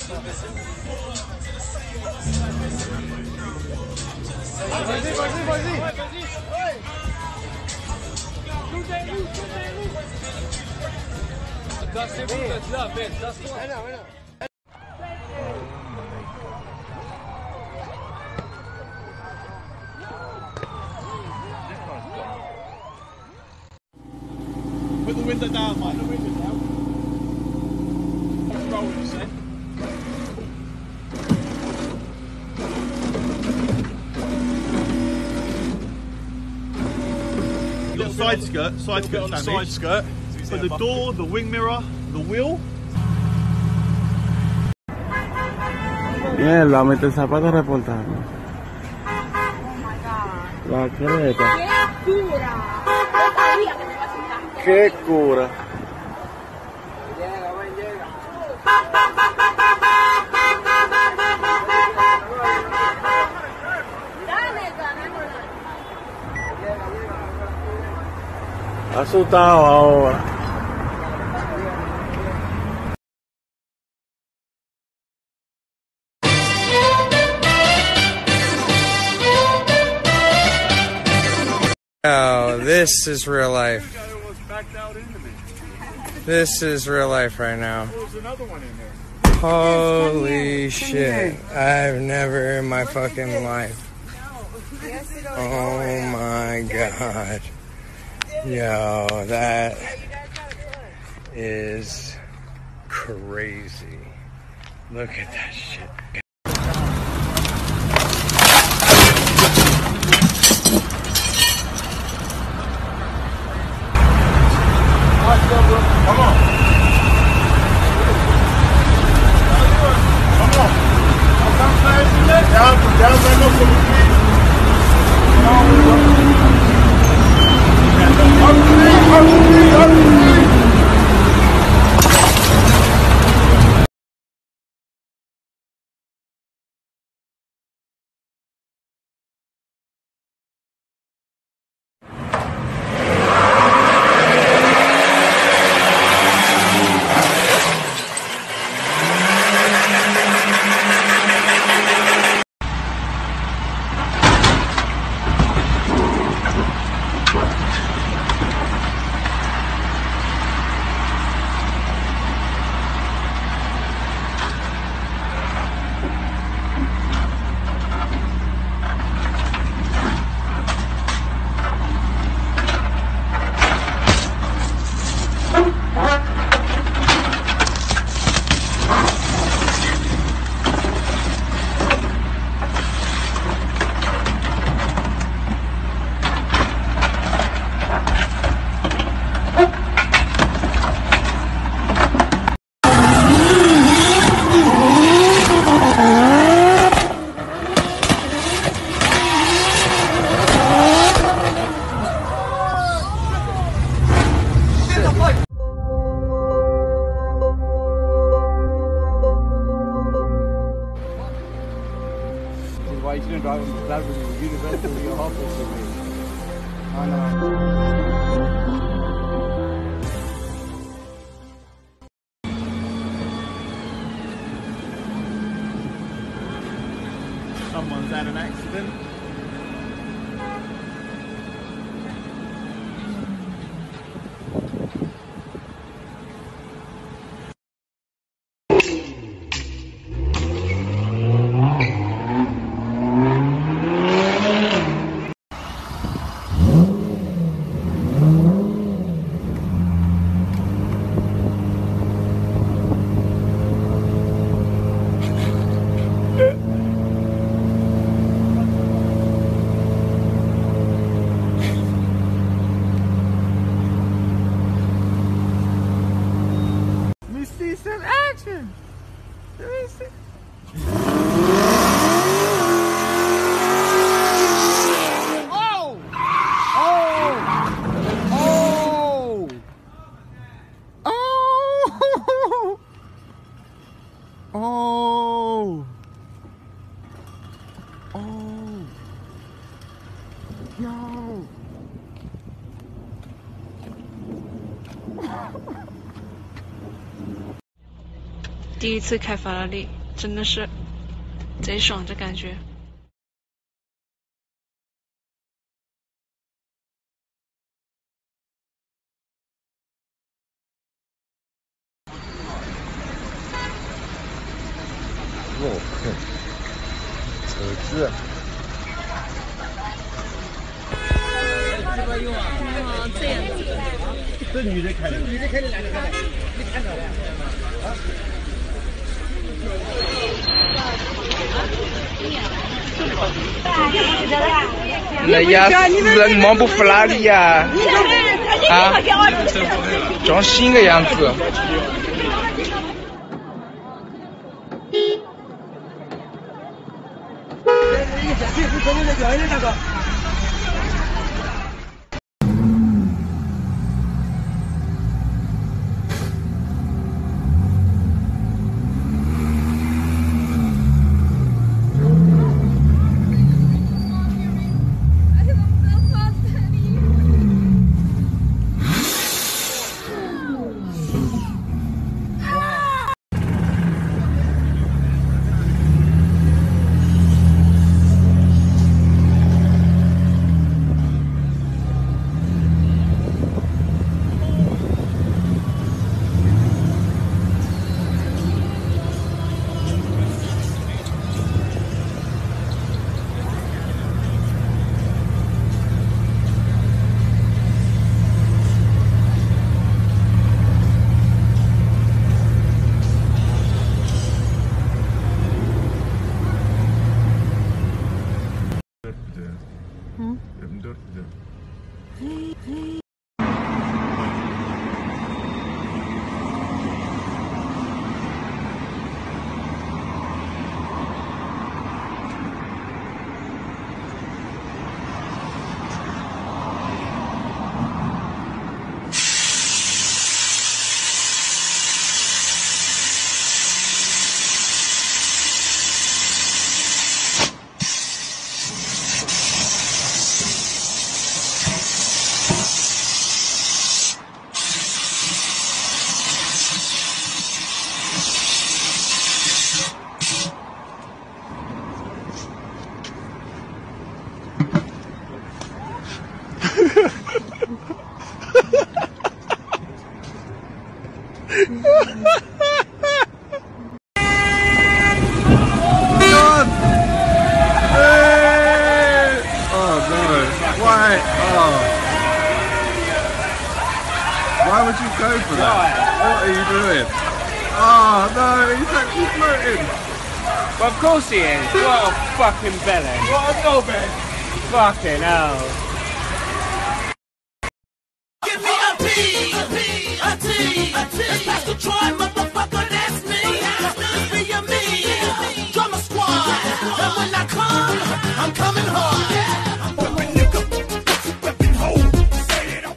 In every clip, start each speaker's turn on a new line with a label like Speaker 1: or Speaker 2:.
Speaker 1: Put the window down, mate. Put the window down. Roll it, you said. Little side skirt on the side skirt. So the door, the wing mirror, the wheel.
Speaker 2: Mierda, mete el zapato reportando.
Speaker 3: Oh my god.
Speaker 2: La creta.
Speaker 3: ¡Qué cura! Yo sabía que me iba a asustar.
Speaker 2: Qué cura.
Speaker 4: Llega, buen llega.
Speaker 3: Dale, ganando.
Speaker 2: Asustado ahora.
Speaker 5: Oh, this is real life. This is real life right now. Holy shit. I've never in my fucking life. Oh my god. Yo, that is crazy. Look at that shit.
Speaker 1: Come on. Come on.
Speaker 4: Why you shouldn't drive him that with university or office with me? I know.
Speaker 1: Someone's had an accident.
Speaker 2: Some action. Let me see. Oh! Oh! Oh! Oh! Oh! Oh! No!
Speaker 3: 第一次开法拉利。
Speaker 6: 真的是贼爽这感觉。
Speaker 5: 哦，车子。
Speaker 6: 哦，这样子。
Speaker 1: 这女的开的，
Speaker 4: 女的开的，男的开的，你看到了？
Speaker 5: 那呀，人忙不服哪里呀？啊，装新的样子。 Why would you go for that? What are you doing? Oh no, he's actually floating.
Speaker 4: Well, of course he is. What a fucking belly.
Speaker 1: What a knobhead.
Speaker 4: Fucking hell.
Speaker 7: Give me a P, a T. That's Pastor Troy, motherfucker, that's me. Just be a me, drummer squad. And when I come, I'm coming hard. I'm coming nigga, weapon hold. Say it up.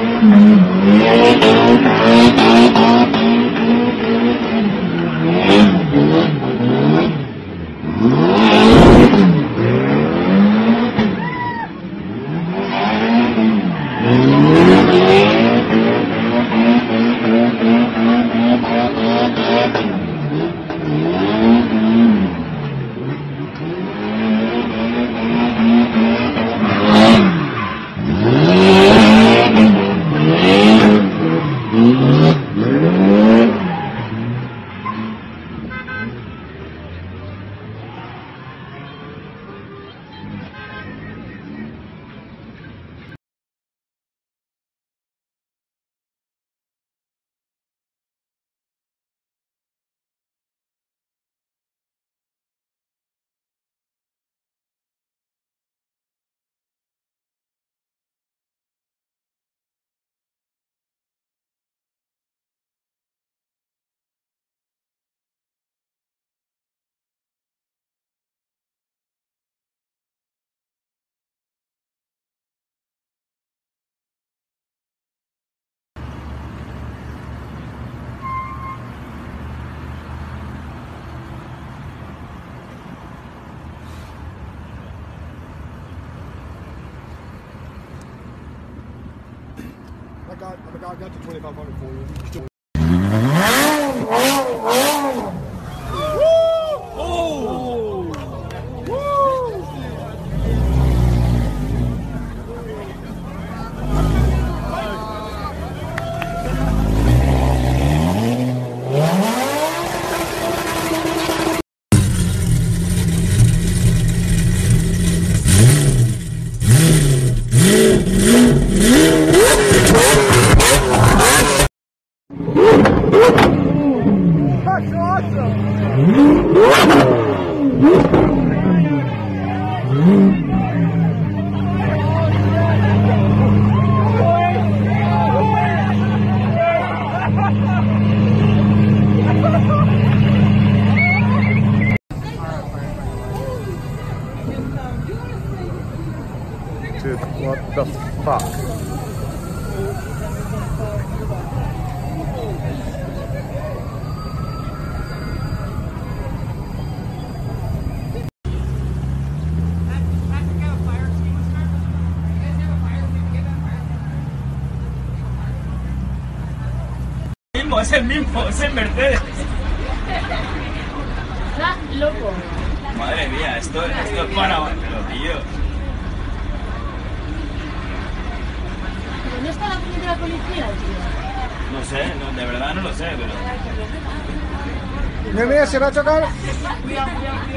Speaker 5: Yeah.
Speaker 4: I got the 2,500 for you. Still
Speaker 5: Dude, what the fuck?
Speaker 8: Es el mismo, es el Mercedes.
Speaker 3: Está loco.
Speaker 8: Madre mía, esto es para pero tío.
Speaker 3: ¿Dónde está la primera policía, tío?
Speaker 8: No sé, no, de verdad no lo sé, pero...
Speaker 4: Mira, se va a chocar.
Speaker 3: Cuidado.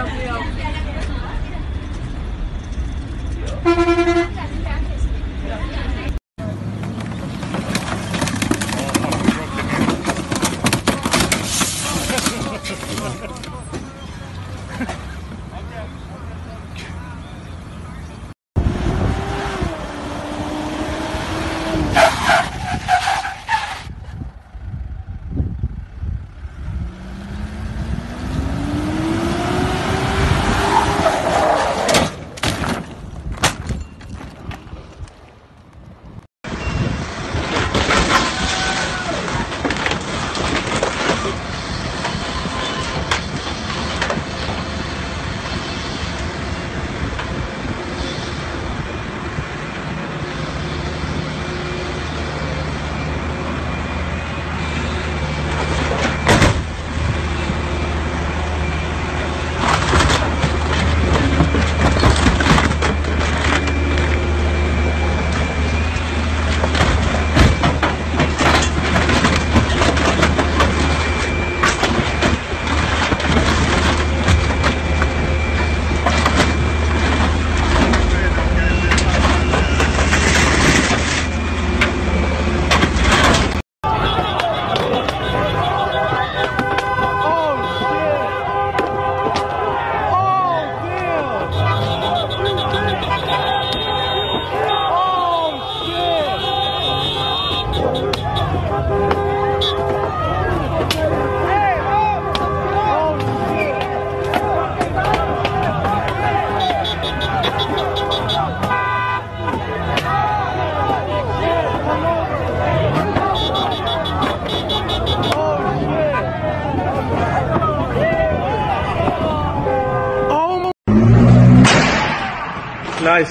Speaker 1: Nice.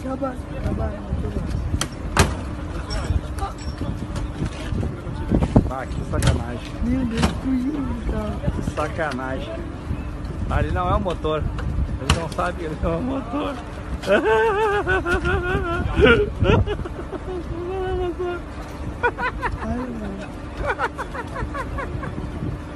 Speaker 4: Acabaram. Ah, que sacanagem.
Speaker 2: Meu Deus, fugiu do carro.
Speaker 4: Que sacanagem. Ali não é o motor. Ele não sabe que ele não é o motor.
Speaker 2: Ai, mano.